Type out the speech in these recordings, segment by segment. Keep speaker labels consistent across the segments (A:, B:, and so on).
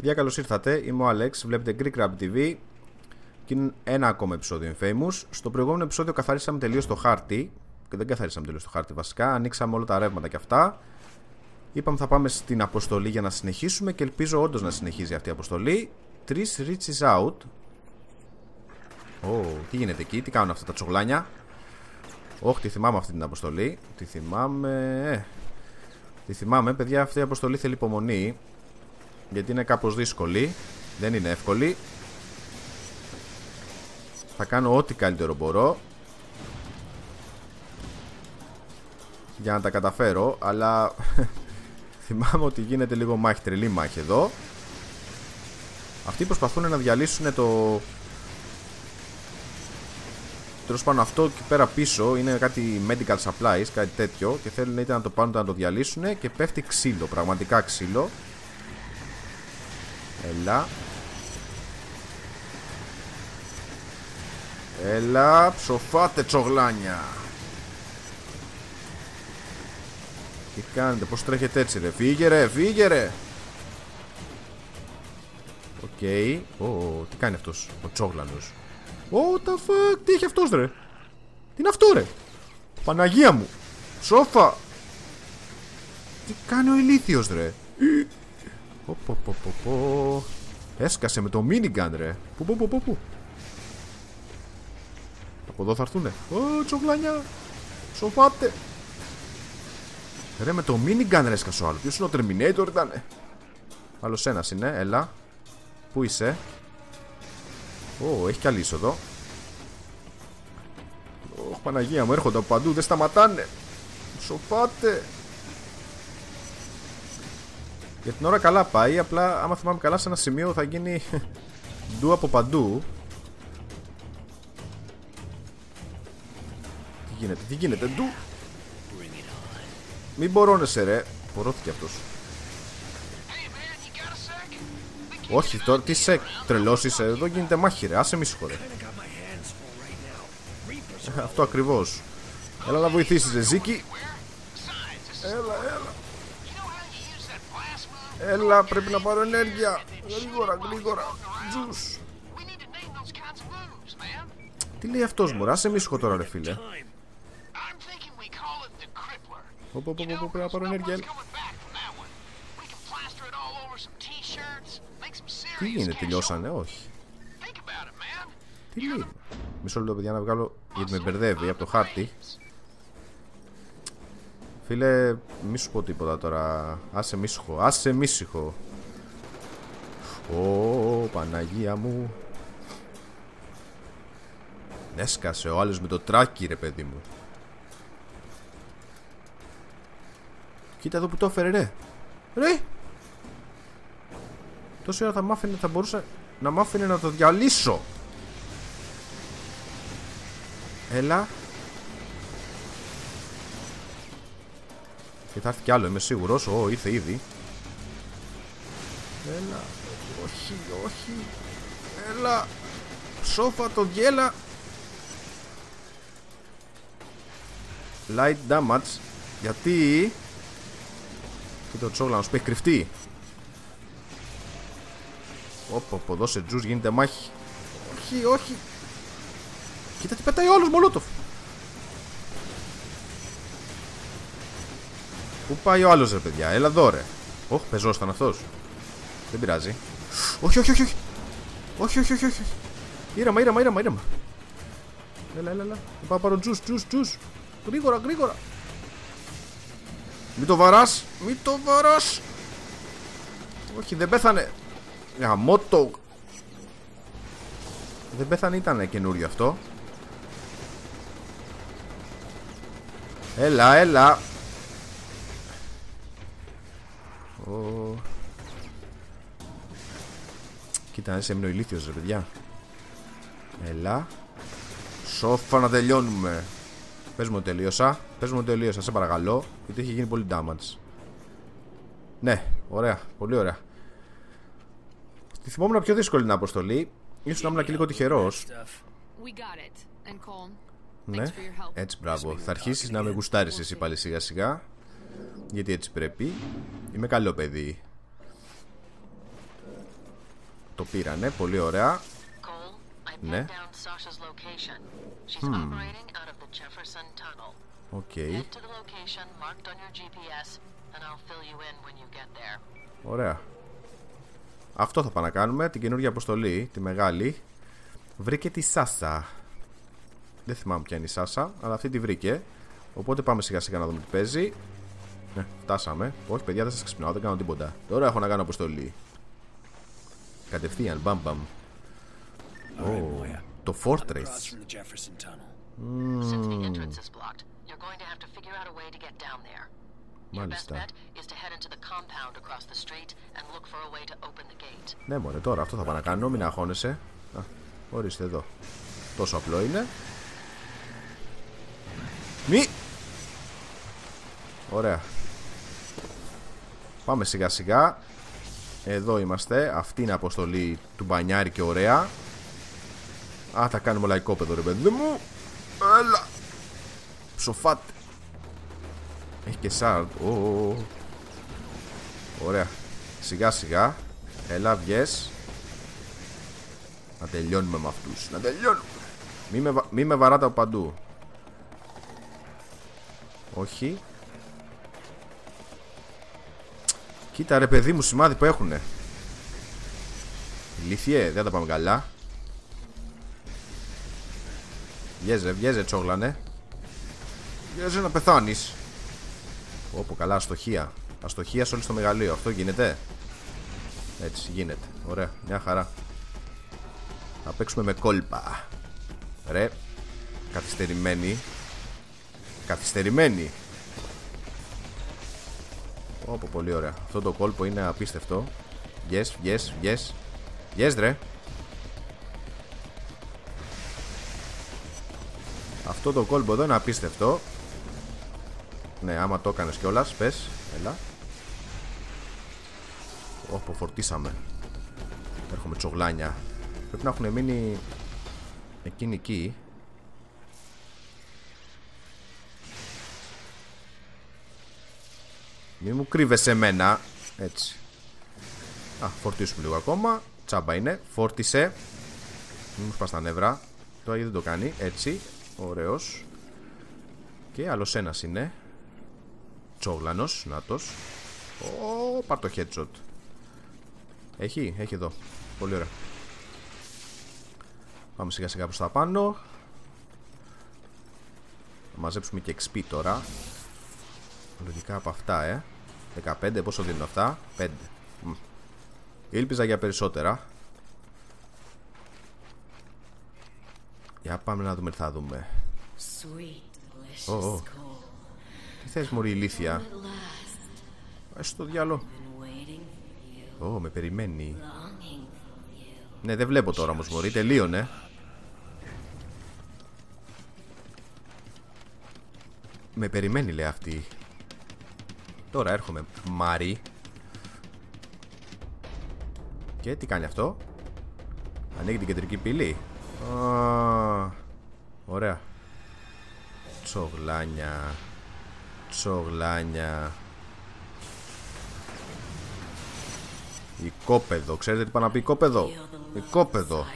A: Παιδιά, καλώς ήρθατε. Είμαι ο Alex. Βλέπετε Greek Rabbit TV. Και είναι ένα ακόμα επεισόδιο Infamous. Στο προηγούμενο επεισόδιο καθαρίσαμε τελείως το χάρτη. Και δεν καθαρίσαμε τελείως το χάρτη βασικά. Ανοίξαμε όλα τα ρεύματα και αυτά. Είπαμε θα πάμε στην αποστολή για να συνεχίσουμε. Και ελπίζω όντως να συνεχίζει αυτή η αποστολή. 3 reaches out. Τι γίνεται εκεί, τι κάνουν αυτά τα τσογλάνια. Όχι, τη θυμάμαι αυτή την αποστολή. Τη θυμάμαι, παιδιά, αυτή η αποστολή θέλει υπομονή. Γιατί είναι κάπως δύσκολη. Δεν είναι εύκολη. Θα κάνω ό,τι καλύτερο μπορώ για να τα καταφέρω. Αλλά θυμάμαι ότι γίνεται λίγο μάχη, τρελή μάχη εδώ. Αυτοί προσπαθούν να διαλύσουν το... Τέλος πάντων, αυτό εκεί πέρα πίσω είναι κάτι medical supplies, κάτι τέτοιο. Και θέλουν είτε να το πάρουν είτε να το διαλύσουν. Και πέφτει ξύλο, πραγματικά ξύλο. Έλα. Έλα, ψοφάτε τσογλάνια. Τι κάνετε, πως τρέχετε έτσι ρε. Φύγε ρε, φύγε ρε. Οκ. Τι κάνει αυτός ο τσόγλανος. What the fuck, τι έχει αυτός ρε. Τι είναι αυτό ρε. Παναγία μου. Σόφα. Τι κάνει ο ηλίθιος ρε. Έσκασε με το minigun ρε. Πού. Από εδώ θα έρθουνε. Τσογλάνια. Σοφάτε. Ρε με το minigun ρε έσκασε ο άλλος. Ποιος είναι ο Terminator ήτανε. Άλλος ένας είναι, έλα. Πού είσαι. Έχει κι άλλη είσοδο. Παναγία μου, έρχονται από παντού, δεν σταματάνε. Σοφάτε. Για την ώρα καλά πάει. Απλά άμα θυμάμαι καλά σε ένα σημείο θα γίνει ντου από παντού. Τι γίνεται ντου. Μην μπορώνεσαι ρε. Μπορώθηκε αυτός. Όχι τώρα, τι σε τρελός είσαι. Εδώ γίνεται μάχη ρε, άσε μη συγχωρέ. Αυτό ακριβώς. Έλα να βοηθήσεις ρε Ζίκη. Έλα, πρέπει να πάρω ενέργεια. Γρήγορα. Τζους. Τι λέει αυτός μωρά, άσε μη συγχωρέ τώρα ρε φίλε. Πρέπει να πάρω ενέργεια. Τι είναι, τελειώσανε, όχι. Τι λέει. Μισό λεπτό παιδιά να βγάλω, γιατί με μπερδεύει από το χάρτη. Φίλε, μη σου πω τίποτα τώρα. Άσε μίσυχο. Παναγία μου. Έσκασε ο άλλος με το τράκι ρε παιδί μου. Κοίτα εδώ που το έφερε ρε. Τόση ώρα θα μπορούσε να μ' άφηνε να το διαλύσω. Έλα. Και θα έρθει κι άλλο, είμαι σίγουρος. Ήρθε ήδη. Έλα. Όχι. Έλα. Σόφα το διέλα. Light damage. Γιατί. Κοίτα το τσόγλανος που έχει κρυφτεί. Δώσε τζους, γίνεται μάχη. Όχι. Κοίτα τι πετάει ο άλλος μολότοφ. Πού πάει ο άλλος ρε παιδιά, έλα εδώ ρε. Πεζόσταν αυτός. Δεν πειράζει. Όχι. Ήρεμα. Έλα. Δεν πάω πάρω τζους. Γρήγορα. Μην το βαράς. Όχι, δεν πέθανε. Γαμώτο. Δεν πέθανε, ήταν καινούριο αυτό. Έλα. Κοίτα, εσύ έμεινε ο ηλίθιος ρε παιδιά. Έλα. Σόφα να τελειώνουμε. Πες μου τελείωσα, σε παρακαλώ. Γιατί έχει γίνει πολύ damage. Ναι, ωραία, πολύ ωραία. Τη θυμόμουν πιο δύσκολη την αποστολή. Ίσως να ήμουν και λίγο τυχερός. Ναι, έτσι μπράβο. Θα αρχίσεις να με γουστάρεις εσύ πάλι σιγά σιγά. Γιατί έτσι πρέπει. Είμαι καλό παιδί. Το πήρανε, πολύ ωραία. Ναι. Οκ. Ωραία. Αυτό θα πάμε να κάνουμε. Την καινούργια αποστολή, τη μεγάλη. Βρήκε τη Σάσα. Δεν θυμάμαι ποια είναι η Σάσα, αλλά αυτή τη βρήκε. Οπότε πάμε σιγά σιγά να δούμε τι παίζει. Ναι, φτάσαμε. Όχι, παιδιά, δεν σας ξυπνάω, δεν κάνω τίποτα. Τώρα έχω να κάνω αποστολή. Κατευθείαν, μπαμ μπαμ. Το Fortress. Μάλιστα. Ναι, μωρέ, τώρα αυτό θα πάω να κάνω, μην αγχώνεσαι. Ορίστε εδώ. Τόσο απλό είναι. Μη! Ωραία. Πάμε σιγά σιγά. Εδώ είμαστε. Αυτή είναι η αποστολή του μπανιάρη και ωραία. Α, θα κάνουμε λαϊκόπεδο, ρε παιδί μου. Έλα. Ψοφάτε. Έχει και σάρτ. Ωραία. Σιγά σιγά. Έλα, βγες. Να τελειώνουμε με αυτούς. Να τελειώνουμε. Μη με βαράτε από παντού. Όχι. Κοίτα ρε παιδί μου, σημάδι που έχουνε. Ηλίθιε, δεν τα πάμε καλά. Βγέζε τσόγλανε. Βγέζε να πεθάνεις. Πω καλά, αστοχία. Αστοχία σε όλη στο μεγαλείο, αυτό γίνεται. Έτσι γίνεται, ωραία, μια χαρά. Θα παίξουμε με κόλπα. Ρε, καθυστερημένη. Όπο, πολύ ωραία. Αυτό το κόλπο είναι απίστευτο. Βγες ρε. Αυτό το κόλπο εδώ είναι απίστευτο. Ναι, άμα το έκανες κιόλας, πες. Έλα. Όπο, φορτίσαμε. Έρχομαι τσογλάνια. Πρέπει να έχουν μείνει εκείνοι εκεί. Μη μου κρύβεσαι εμένα. Έτσι. Α, φορτίσουμε λίγο ακόμα. Τσάμπα είναι, φόρτισε. Μη μου σπάς τα νεύρα. Τώρα γιατί δεν το κάνει, έτσι. Ωραίος. Και άλλος ένας είναι. Τσόγλανος, νάτος. Πάρ' το headshot. Έχει εδώ. Πολύ ωραία. Πάμε σιγά σιγά προς τα πάνω. Θα μαζέψουμε και XP τώρα. Λογικά από αυτά, 15, πόσο δίνουν αυτά? 5. Ήλπιζα για περισσότερα. Για πάμε να δούμε τι θα δούμε. Τι θες μωρή ηλίθια? Στο διάλο. Με περιμένει. Ναι, δεν βλέπω τώρα όμως μωρή, τελείωνε. Με περιμένει λέει αυτή. Τώρα έρχομαι Μάρι. Και τι κάνει αυτό? Ανοίγει την κεντρική πύλη. Ωραία. Τσογλάνια. Οικόπεδο. Ξέρετε τι πάει να πει οικόπεδο? Οικόπεδο.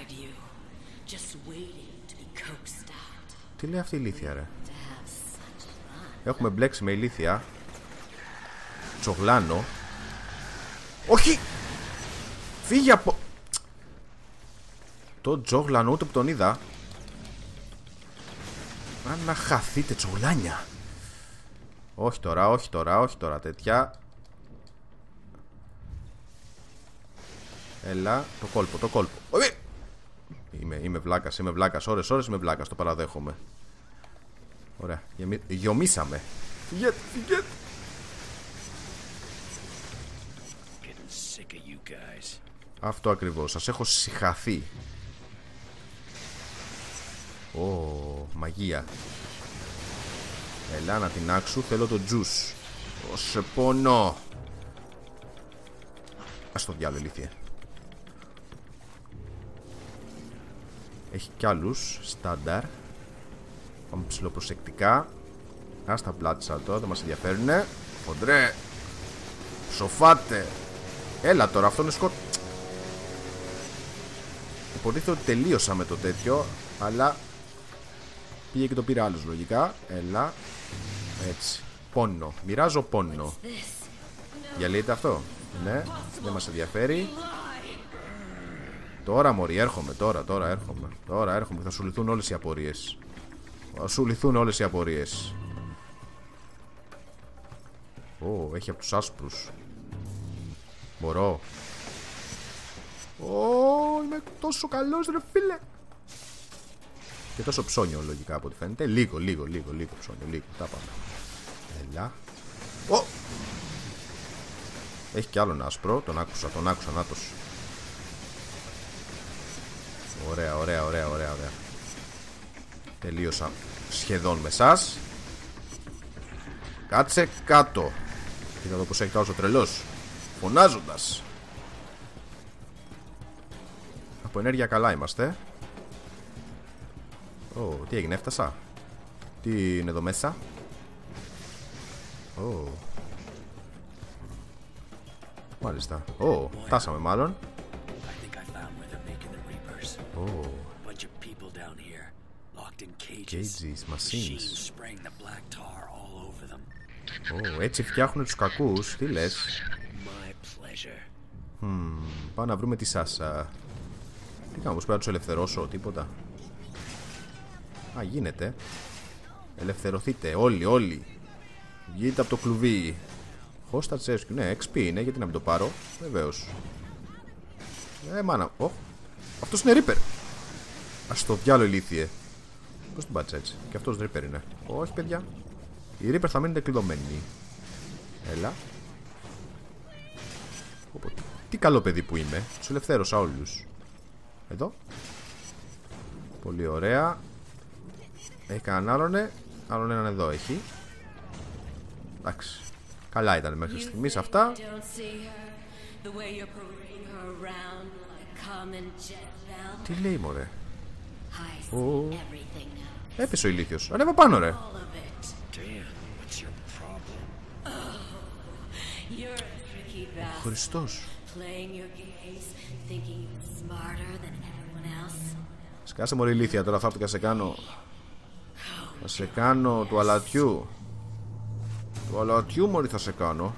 A: Τι λέει αυτή η ηλίθια ρε? Έχουμε μπλέξει με ηλίθια. Τσογλάνο. Όχι! Φύγε από... Το Τσογλάνο ούτε που τον είδα. Να χαθείτε τσογλάνια. Όχι τώρα τέτοια. Έλα, το κόλπο. Όχι! Είμαι βλάκας, ώρες είμαι βλάκας, το παραδέχομαι. Ωραία, γιομίσαμε. Φυγέτ. Αυτό ακριβώς, σας έχω συχαθεί. Μαγεία. Έλα να την άξου, θέλω το τζους. Σε πόνο. Ας το διάλο ηλίθιε. Έχει κι άλλους στάνταρ. Πάμε ψηλοπροσεκτικά. Ας τα πλάτησα τώρα, δεν μας ενδιαφέρουνε. Χοντρέ. Σοφάτε. Έλα τώρα, αυτό είναι Υποτίθεται ότι τελείωσα με το τέτοιο, αλλά πήγε και το πήρε άλλος λογικά. Έλα. Έτσι. Πόνο. Μοιράζω πόνο. Διαλύεται αυτό. Ναι, δεν μας ενδιαφέρει. Τώρα μωρί, έρχομαι. Τώρα έρχομαι. Τώρα έρχομαι. Θα σου λυθούν όλες οι απορίες. Θα σου λυθούν όλες οι απορίες. Ω, έχει από τους άσπρους. Μπορώ. Ω, είμαι τόσο καλός ρε φίλε. Και τόσο ψώνιο λογικά από ό,τι φαίνεται. Λίγο ψώνιο. Λίγο, τα πάμε. Έλα. Ω! Έχει κι άλλον άσπρο. Τον άκουσα, νάτος. Ωραία. Τελείωσα σχεδόν με εσάς. Κάτσε κάτω. Κοίτα εδώ πως έχει κάτω ο τρελός. Φωνάζοντας. Από ενέργεια καλά είμαστε. Ω, τι έγινε, έφτασα. Τι είναι εδώ μέσα. Ω. Μάλιστα. Ω, φτάσαμε μάλλον. Ω. Cages, machines. Ω, έτσι φτιάχνουν τους κακούς. Τι λες. Πάω να βρούμε τη Σάσα. Τι κάνω, πως πρέπει να τους ελευθερώσω, τίποτα. Α, γίνεται. Ελευθερωθείτε, όλοι. Βγείτε από το κλουβί. Hostage rescue, ναι, XP είναι, γιατί να μην το πάρω. Βεβαίως. Μάνα, αυτός είναι Reaper. Ας το διάλο ηλίθιε. Πώς την πάτησα έτσι. Και αυτός Reaper είναι. Όχι παιδιά. Οι Reaper θα μείνετε κλειδωμένοι. Έλα. Τι καλό παιδί που είμαι. Τους ελευθέρωσα όλους. Εδώ. Πολύ ωραία. Έχει κανέναν άλλον. Άλλον έναν εδώ έχει. Εντάξει. Καλά ήταν μέχρι στιγμής αυτά. Τι λέει μωρέ. Έπεσε ο ηλίθιος. Ανέβα πάνω ρε. Ο Χριστός. Σκάσε μωρή ηλίθεια. Τώρα θα έρθω και σε κάνω. Θα σε κάνω του αλατιού. Του αλατιού μωρή θα σε κάνω.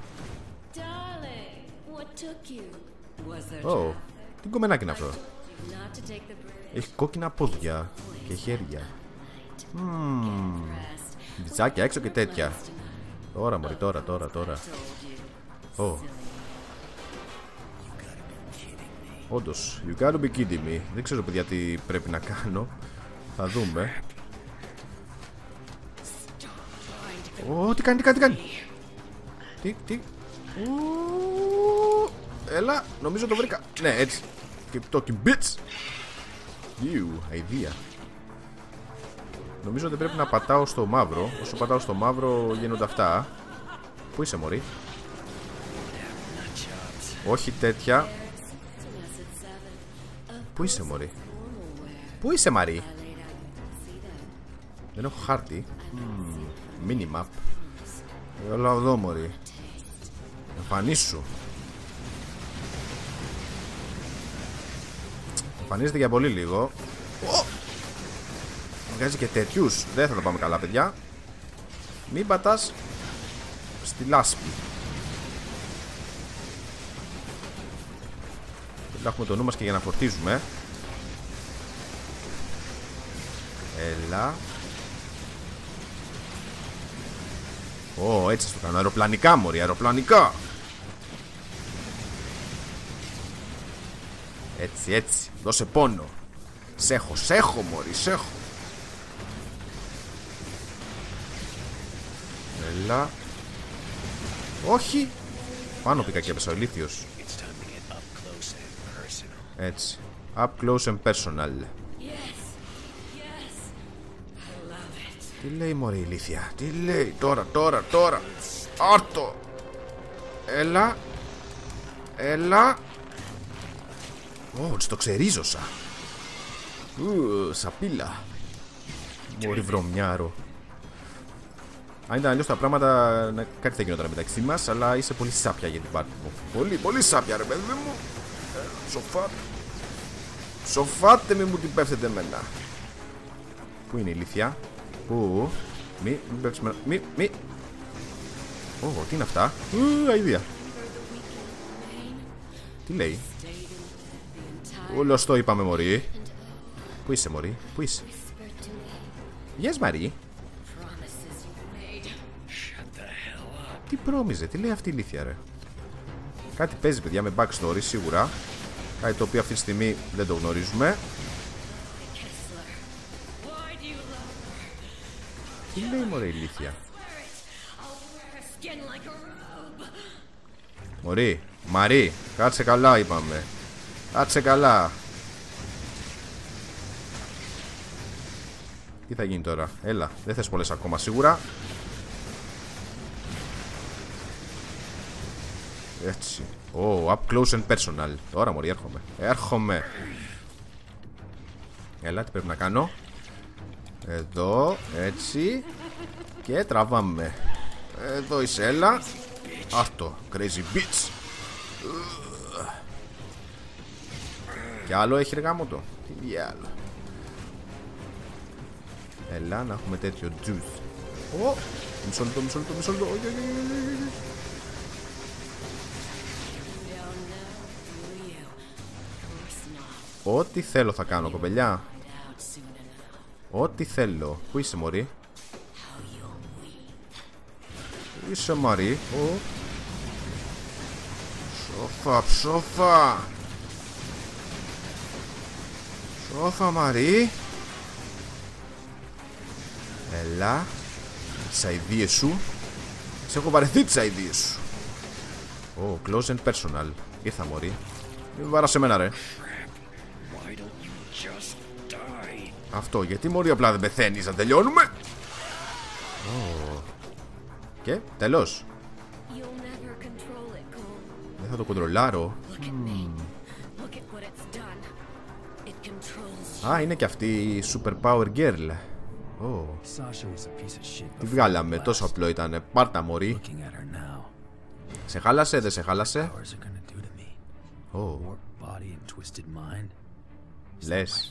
A: Ω, τι κομμενάκι είναι αυτό. Έχει κόκκινα πόδια και χέρια. Βυζάκια έξω και τέτοια. Τώρα μωρή, τώρα. Ω. Όντως, you gotta be kidding me. Δεν ξέρω παιδιά τι πρέπει να κάνω. Θα δούμε. Ω, τι κάνει. Τι. Έλα, νομίζω το βρήκα. Ναι, έτσι. Keep talking bitch. Αηδία. Νομίζω ότι πρέπει να πατάω στο μαύρο. Όσο πατάω στο μαύρο γίνονται αυτά. Πού είσαι μωρή. Όχι τέτοια. Πού είσαι μωρή. Πού είσαι Μαρή. Δεν έχω χάρτη. Minimap. Έλα εδώ μωρή. Εμφανίσου. Εμφανίζεται για πολύ λίγο. Βγάζει και τέτοιους. Δεν θα τα πάμε καλά παιδιά. Μην πατάς στη λάσπη. Δεν έχουμε το νου μας και για να φορτίζουμε. Έλα. Ω, έτσι στο κάνω. Αεροπλανικά μωρή, αεροπλανικά. Έτσι. Δώσε πόνο. Σέχω μωρή, σέχω. Έλα. Όχι. Πάνω πήγα και έπεσα ο ηλίθιος. Έτσι. Up close and personal. Τι λέει μωρή ηλίθεια. Τι λέει τώρα. Άρτο. Έλα. Ω, το ξερίζωσα. Σαπίλα. Μωρή βρωμιάρο. Αν ήταν αλλιώς τα πράγματα, κάτι θα γινόταν μεταξύ μας. Αλλά είσαι πολύ σάπια για την πάρτι μου. Πολύ σάπια ρε παιδί μου. Σοφά. Σοφάτε, μη μου την πέφτετε εμένα. Πού είναι η ηλίθεια? Πού? Μη πέφτεις εμένα. Μη. Ω, τι είναι αυτά? Αηδία. Τι λέει? Όλος το είπαμε, μωρή. Πού είσαι, μωρή? Πού είσαι? Yes, Μαρή. Τι πρόμιζε, τι λέει αυτή η ηλίθεια, ρε? Κάτι παίζει, παιδιά, με backstory σίγουρα. Κάτι το οποίο αυτή τη στιγμή δεν το γνωρίζουμε. Τι λέει, μωρέ, ηλίθεια? Μωρή, Μαρή, κάτσε καλά, είπαμε. Κάτσε καλά. Τι θα γίνει τώρα? Έλα, δεν θες πολλές ακόμα σίγουρα. Έτσι. Up close and personal. Τώρα, μωρή, έρχομαι. Έλα, τι πρέπει να κάνω? Εδώ, έτσι. Και τραβάμε. Εδώ είσαι, έλα. Αυτό, crazy bitch. Κι άλλο έχει, ρε γάμο το? Τι άλλο? Έλα, να έχουμε τέτοιο juice. Μισό λεπτό. Ό,τι θέλω θα κάνω, κοπελιά. Ό,τι θέλω. Πού είσαι, μωρή? Πού είσαι, Μαρή? Σόφα, Μαρή. Έλα. Τις αηδίες σου. Σε έχω βαρεθεί τις αηδίες σου. Close and personal. Ήρθα, μωρή. Μην βάρασε εμένα, ρε. Αυτό, γιατί, μωρή, απλά δεν πεθαίνεις? Να τελειώνουμε. Και τέλος. Δεν θα το κοντρολάρω. Είναι και αυτή η super power girl. Τι βγάλαμε, τόσο απλό ήτανε. Πάρτα, μωρή. Σε χάλασε, δεν σε χάλασε? Λες.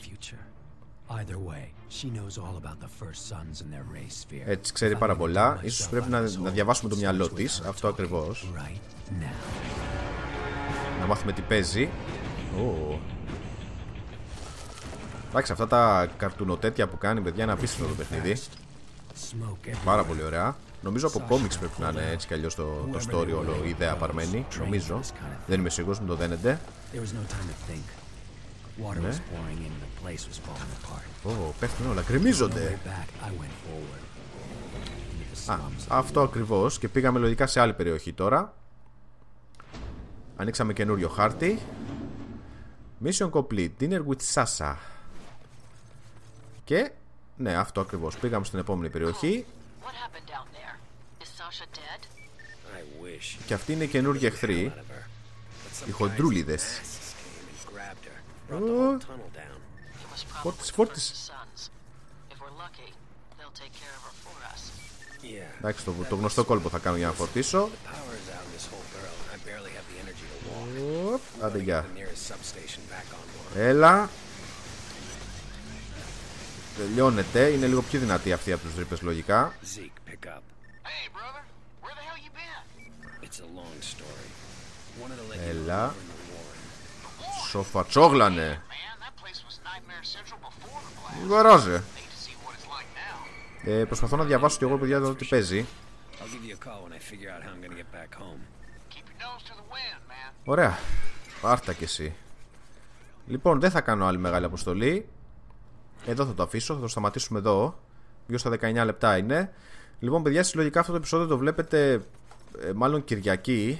A: Έτσι, ξέρει πάρα πολλά. Ίσως πρέπει να διαβάσουμε το μυαλό της. Αυτό ακριβώς. Να μάθουμε τι παίζει. Εντάξει, αυτά τα καρτουνοτέτια που κάνει, παιδιά, είναι απίστευτο το παιχνίδι. Πάρα πολύ ωραία. Νομίζω από κόμιξ πρέπει να είναι έτσι κι αλλιώς το story, όλο η ιδέα παρμένη. Νομίζω. Δεν είμαι σίγουρος, μην το δένετε. Ναι. Πέφτουν όλα, γκρεμίζονται. Αυτό ακριβώς. Και πήγαμε λογικά σε άλλη περιοχή τώρα. Ανοίξαμε καινούριο χάρτη. Mission complete, dinner with Sasha. Και ναι, αυτό ακριβώς. Πήγαμε στην επόμενη περιοχή. Και αυτοί είναι οι καινούργιοι εχθροί. Οι χοντρούλιδες. Φόρτισε. Εντάξει, το γνωστό κόλπο θα κάνω για να φορτίσω. Άντε, γεια. Έλα. Τελειώνεται. Είναι λίγο πιο δυνατή αυτή από τους ρήπες, λογικά. Έλα. Σοφατσόγλανε. Γορόζε. Προσπαθώ να διαβάσω κι εγώ, παιδιά, εδώ τι παίζει. Ωραία. Πάρτα κι εσύ. Λοιπόν, δεν θα κάνω άλλη μεγάλη αποστολή. Εδώ θα το αφήσω, θα το σταματήσουμε εδώ. Γύρω στα 19 λεπτά είναι. Λοιπόν, παιδιά, συλλογικά αυτό το επεισόδιο το βλέπετε μάλλον Κυριακή.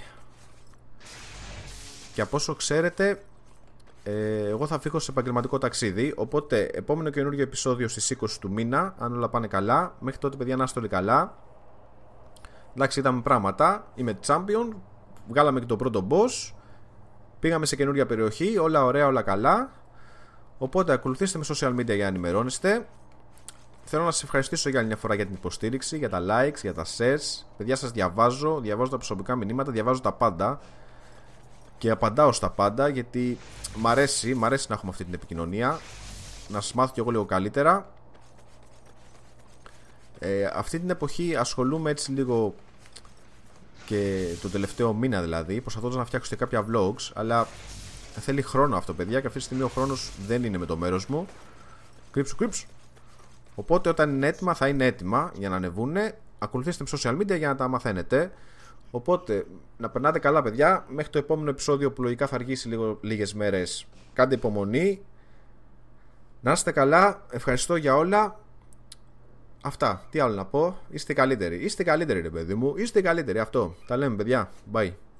A: Και από όσο ξέρετε, εγώ θα φύγω σε επαγγελματικό ταξίδι. Οπότε, επόμενο καινούργιο επεισόδιο στις 20 του μήνα, αν όλα πάνε καλά. Μέχρι τότε, παιδιά, να είστε όλοι καλά. Εντάξει, είδαμε πράγματα. Είμαι champion. Βγάλαμε και το πρώτο boss. Πήγαμε σε καινούργια περιοχή. Όλα ωραία, όλα καλά. Οπότε ακολουθήστε με social media για να ενημερώνεστε. Θέλω να σας ευχαριστήσω για άλλη μια φορά για την υποστήριξη, για τα likes, για τα shares. Παιδιά, σας διαβάζω τα προσωπικά μηνύματα, διαβάζω τα πάντα. και απαντάω στα πάντα, γιατί μ' αρέσει να έχουμε αυτή την επικοινωνία, να σας μάθω κι εγώ λίγο καλύτερα. Αυτή την εποχή ασχολούμαι έτσι λίγο, και το τελευταίο μήνα δηλαδή, προσπαθώ να φτιάξω και κάποια vlogs, αλλά θέλει χρόνο αυτό, παιδιά, και αυτή τη στιγμή ο χρόνος δεν είναι με το μέρος μου. Κρύψου. Οπότε όταν είναι έτοιμα θα είναι έτοιμα για να ανεβούνε. Ακολουθήστε με social media για να τα μαθαίνετε. Οπότε να περνάτε καλά, παιδιά, μέχρι το επόμενο επεισόδιο που λογικά θα αργήσει λίγες μέρες. Κάντε υπομονή. Να είστε καλά, ευχαριστώ για όλα. Αυτά, τι άλλο να πω. Είστε καλύτεροι ρε παιδί μου, είστε καλύτεροι, αυτό. Τα λέμε, παιδιά, bye.